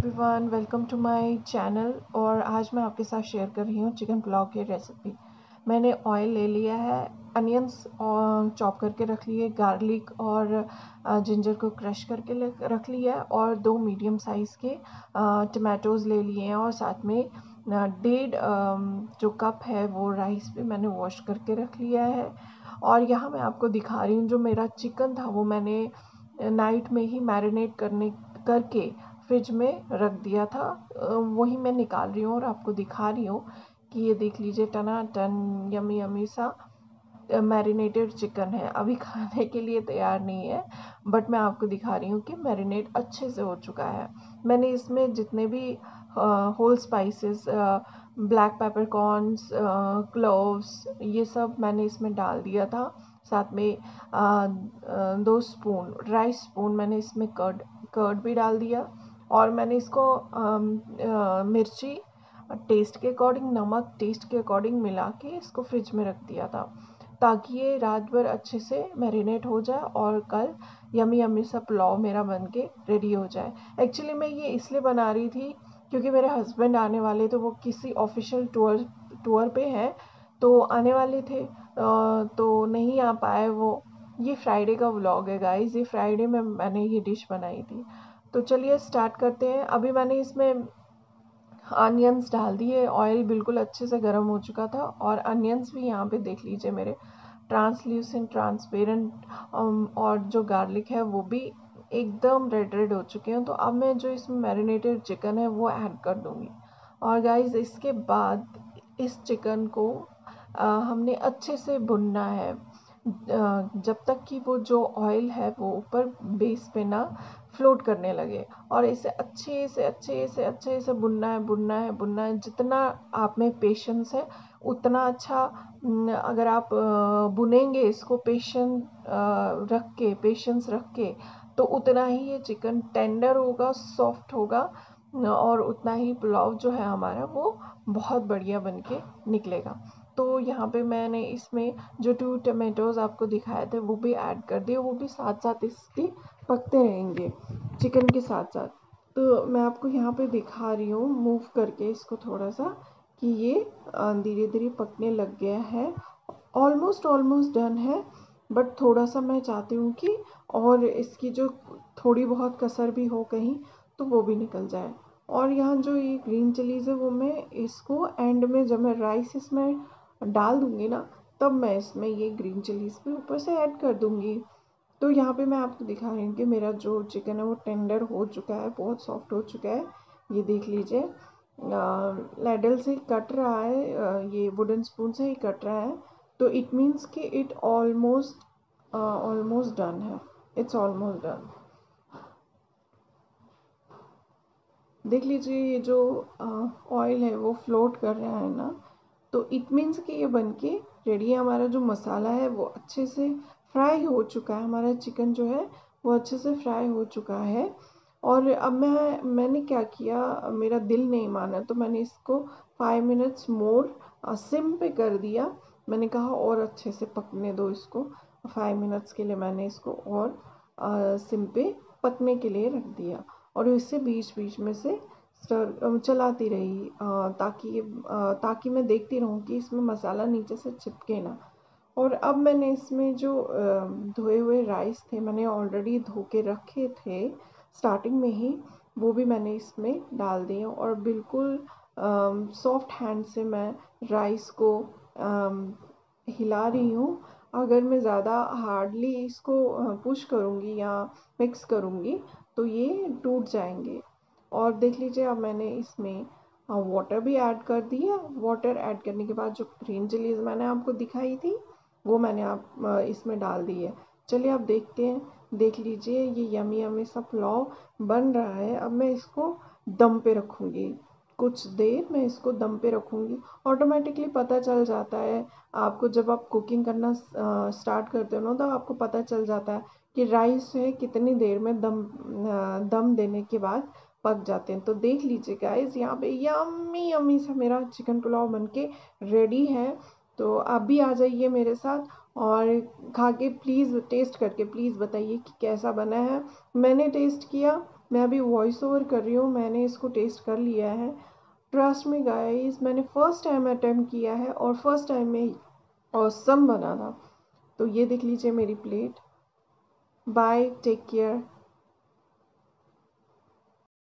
Everyone, welcome to my channel. और आज मैं आपके साथ शेयर कर रही हूँ चिकन पुलाव की रेसिपी। मैंने ऑयल ले लिया है, अनियंस और चॉप करके रख लिए, गार्लिक और जिंजर को क्रश करके रख लिया है, और 2 मीडियम साइज़ के टमाटोज़ ले लिए हैं, और साथ में 1.5 जो कप है वो राइस भी मैंने वॉश करके रख लिया है। और यहाँ मैं आपको दिखा रही हूँ, जो मेरा चिकन था वो मैंने नाइट में ही मैरिनेट करके फ्रिज में रख दिया था। वही मैं निकाल रही हूँ और आपको दिखा रही हूँ कि ये देख लीजिए, टना टन यमी यमी सा मैरिनेटेड चिकन है। अभी खाने के लिए तैयार नहीं है, बट मैं आपको दिखा रही हूँ कि मैरिनेट अच्छे से हो चुका है। मैंने इसमें जितने भी whole spices, black peppercorns, cloves, ये सब मैंने इसमें डाल दिया था। साथ में 2 स्पून, ड्राई स्पून मैंने इसमें कर्ड भी डाल दिया। और मैंने इसको मिर्ची टेस्ट के अकॉर्डिंग, नमक टेस्ट के अकॉर्डिंग मिला के इसको फ्रिज में रख दिया था, ताकि ये रात भर अच्छे से मैरिनेट हो जाए और कल यमी यमी सा पुलाव मेरा बन के रेडी हो जाए। एक्चुअली मैं ये इसलिए बना रही थी क्योंकि मेरे हस्बैंड आने वाले थे, वो किसी ऑफिशियल टूर पे हैं, तो आने वाले थे, तो नहीं आ पाए वो। ये फ्राइडे का व्लॉग है गाइस, ये फ्राइडे में मैंने ये डिश बनाई थी। तो चलिए स्टार्ट करते हैं। अभी मैंने इसमें अनियंस डाल दिए, ऑयल बिल्कुल अच्छे से गर्म हो चुका था, और अनियंस भी यहाँ पे देख लीजिए मेरे ट्रांसल्यूसेंट, ट्रांसपेरेंट, और जो गार्लिक है वो भी एकदम रेड रेड हो चुके हैं। तो अब मैं जो इसमें मैरिनेटेड चिकन है वो ऐड कर दूँगी। और गाइस इसके बाद इस चिकन को हमने अच्छे से भुनना है, जब तक कि वो जो ऑयल है वो ऊपर बेस पे ना फ्लोट करने लगे। और इसे अच्छे से भुनना है। जितना आप में पेशेंस है उतना अच्छा। अगर आप भुनेंगे इसको पेशेंस रख के, तो उतना ही ये चिकन टेंडर होगा, सॉफ्ट होगा, और उतना ही पुलाव जो है हमारा वो बहुत बढ़िया बन के निकलेगा। तो यहाँ पे मैंने इसमें जो 2 टमेटोज़ आपको दिखाए थे वो भी ऐड कर दिए, वो भी साथ साथ इसके पकते रहेंगे चिकन के साथ साथ। तो मैं आपको यहाँ पे दिखा रही हूँ मूव करके इसको थोड़ा सा, कि ये धीरे धीरे पकने लग गया है। ऑलमोस्ट डन है, बट थोड़ा सा मैं चाहती हूँ कि और इसकी जो थोड़ी बहुत कसर भी हो कहीं, तो वो भी निकल जाए। और यहाँ जो ये ग्रीन चिलीज़ है वो मैं इसको एंड में, जब मैं राइस इसमें डाल दूँगी ना, तब मैं इसमें ये ग्रीन चिलीज़ भी ऊपर से ऐड कर दूँगी। तो यहाँ पे मैं आपको दिखा रही हूँ कि मेरा जो चिकन है वो टेंडर हो चुका है, बहुत सॉफ्ट हो चुका है। ये देख लीजिए, लैडल से कट रहा है, ये वुडन स्पून से ही कट रहा है। तो इट मीन्स कि इट ऑलमोस्ट डन है, इट्स ऑलमोस्ट डन। देख लीजिए, ये जो ऑयल है वो फ्लोट कर रहा है ना, तो इट मीन्स कि ये बनके रेडी है। हमारा जो मसाला है वो अच्छे से फ्राई हो चुका है, हमारा चिकन जो है वो अच्छे से फ्राई हो चुका है। और अब मैंने क्या किया, मेरा दिल नहीं माना, तो मैंने इसको 5 मिनट्स मोर सिम पे कर दिया। मैंने कहा और अच्छे से पकने दो इसको। 5 मिनट्स के लिए मैंने इसको और सिम पे पकने के लिए रख दिया, और इसे बीच बीच में से चलाती रही, ताकि मैं देखती रहूँ कि इसमें मसाला नीचे से चिपके ना। और अब मैंने इसमें जो धोए हुए राइस थे, मैंने ऑलरेडी धो के रखे थे स्टार्टिंग में ही, वो भी मैंने इसमें डाल दिए, और बिल्कुल सॉफ्ट हैंड से मैं राइस को हिला रही हूँ। अगर मैं ज़्यादा हार्डली इसको पुश करूँगी या मिक्स करूँगी तो ये टूट जाएंगे। और देख लीजिए, अब मैंने इसमें वाटर भी ऐड कर दिया। वाटर ऐड करने के बाद जो ग्रीन चिलीज़ मैंने आपको दिखाई थी वो मैंने इसमें डाल दी है। चलिए अब देखते हैं। देख लीजिए, ये यमी यमी सा पुलाव बन रहा है। अब मैं इसको दम पे रखूँगी, कुछ देर मैं इसको दम पे रखूँगी। ऑटोमेटिकली पता चल जाता है आपको, जब आप कुकिंग करना स्टार्ट करते हो ना, तो आपको पता चल जाता है कि राइस जो है कितनी देर में दम देने के बाद पक जाते हैं। तो देख लीजिए गाइस, यहाँ पे यम्मी यम्मी सा मेरा चिकन पुलाव बनके रेडी है। तो आप भी आ जाइए मेरे साथ, और खा के प्लीज़, टेस्ट करके प्लीज़ बताइए कि कैसा बना है। मैंने टेस्ट किया, मैं अभी वॉइस ओवर कर रही हूँ, मैंने इसको टेस्ट कर लिया है। ट्रस्ट में गाइस, मैंने फर्स्ट टाइम अटेम्प्ट किया है और फर्स्ट टाइम में ऑसम बना था। तो ये देख लीजिए मेरी प्लेट। Bye, take care.